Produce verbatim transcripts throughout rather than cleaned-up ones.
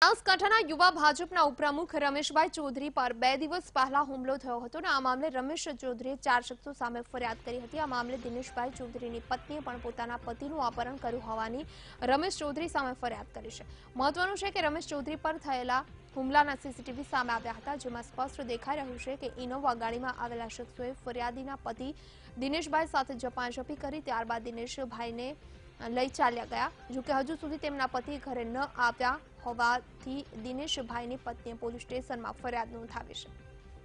બનાસકાંઠાના યુવા ભાજપના ઉપપ્રમુખ રમેશભાઈ ચૌધરી પર બે દિવસ પહેલા હુમલો થયો હતો અને આ મામલે રમેશ ચૌધરીએ ચાર શખ્સો સામે ફરિયાદ કરી હતી। આ મામલે દિનેશભાઈ ચૌધરીની પત્નીએ પણ પોતાના પતિનું અપહરણ કર્યું હોવાની રમેશ ચૌધરી સામે ફરિયાદ કરી છે। મહત્વનું છે કે રમેશ ચૌધરી પર થયેલા હુમલાના સીસીટીવી સામે આવ્યા હતા, જેમાં સ્પષ્ટ દેખાઈ રહ્યું છે કે ઇનોવા ગાડીમાં આવેલા શખ્સોએ ફરિયાદીના પતિ દિનેશભાઈ સાથે ઝપાઝપી કરી, ત્યારબાદ દિનેશભાઈને લઈ ચાલ્યા ગયા। જો કે હજુ સુધી તેમના પતિ ઘરે ન આવ્યા હોવાથી દિનેશભાઈની પત્નીએ પોલીસ સ્ટેશનમાં ફરિયાદ નોંધાવી છે।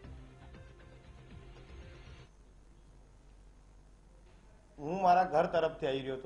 હું મારા ઘર તરફથી આવી રહ્યો હતો,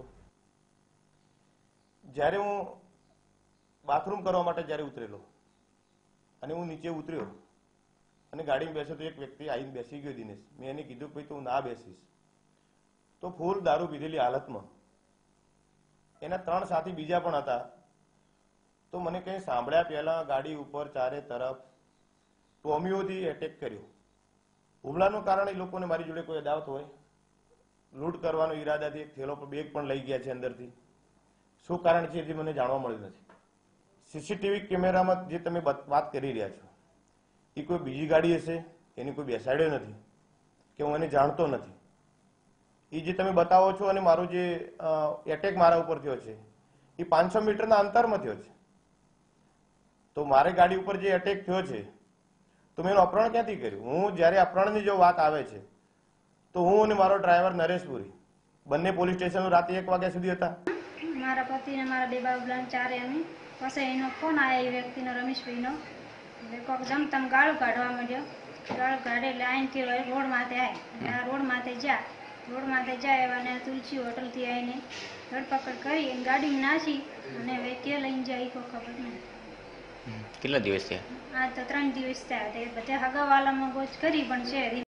જ્યારે હું બાથરૂમ કરવા માટે જ્યારે ઉતરેલો અને હું નીચે ઉતર્યો અને ગાડીમાં બેસ્યો તો એક વ્યક્તિ આવીને બેસી ગયો દિનેશ। મેં એને કીધું કે ભાઈ તું ના બેસીશ, તો ફૂલ દારૂ પીધેલી હાલતમાં એના ત્રણ સાથી બીજા પણ હતા। તો મને કંઈ સાંભળ્યા પહેલા ગાડી ઉપર ચારે તરફ ટોમીઓથી એટેક કર્યો। હુમલાનું કારણ એ લોકોને મારી જોડે કોઈ અદાવત હોય, લૂંટ કરવાનો ઈરાદાથી એક થેલો પર બેગ પણ લઈ ગયા છે અંદરથી। શું કારણ છે એ મને જાણવા મળ્યું નથી। સીસીટીવી કેમેરામાં જે તમે વાત કરી રહ્યા છો એ કોઈ બીજી ગાડી હશે, એની કોઈ બેસાડ્યો નથી કે હું એને જાણતો નથી। એ જે તમે બતાવો છો અને મારો જે એટેક મારા ઉપર થયો છે એ પાંચસો મીટરના અંતરમાં થયો છે। તો મારે ગાડી ઉપર જે એટેક થયો છે તો મેં એનું અપહરણ ક્યાંથી કર્યું? હું જ્યારે અપહરણની જો વાત આવે છે તો હું અને મારો ડ્રાઈવર નરેશપુરી બંને પોલીસ સ્ટેશન રાતે એક વાગ્યા સુધી હતા। મારા પતિ ને મારા બે બાબલા ચારે અમે પછી એનો ફોન આવ્યો, એ વ્યક્તિનો રમેશભાઈનો, કોઈક જમતમ ગાળું કાઢવા માંડ્યો। ગાળું કાઢે એટલે આઈનથી રોડ માથે આવે, રોડ માથે જા રોડ માથે જાય અને તુલસી હોટલથી આવીને ધરપકડ કરી ગાડીમાં નાસી અને હવે કે લઈને જાય કોઈ ખબર નહીં। કેટલા દિવસ થયા? આ તો ત્રણ દિવસ થયા, બધા હગાવાલામાં ગોચ કરી પણ છે